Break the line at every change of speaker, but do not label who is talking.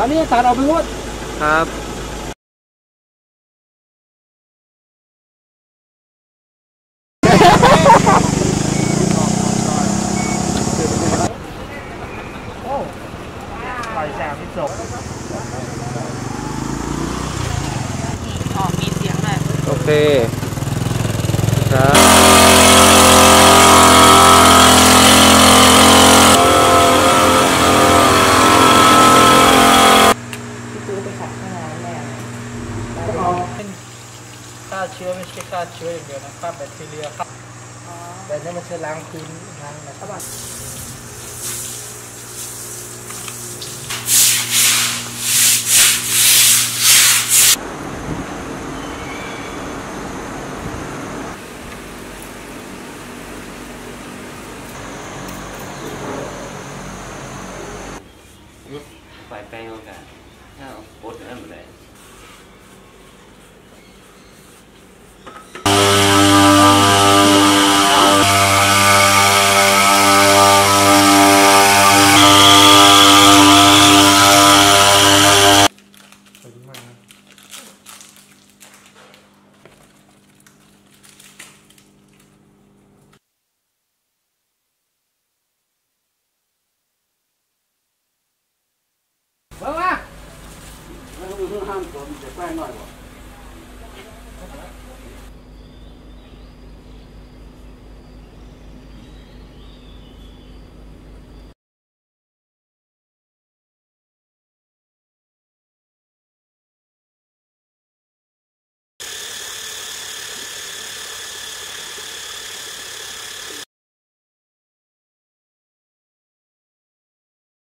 อันนี้ตัดออกไปหมด
ครับ
โอ้ปล่อยแสงที่จบ
มีเสียงเลย
โอเคครับ
พี่ตูไปขัดข้างในแม่
ฆ่าเชื้อไม่ใช่ฆ่าเชื้ออย่างเดียวนะฆ่าแบคทีเรียครับแต่นี่มันใช้ล้างพื้นล้างนะครับ
phải tay không cả cốt nữa mà để
vâng ạ. Nó không được ham của mình để quayหน่อย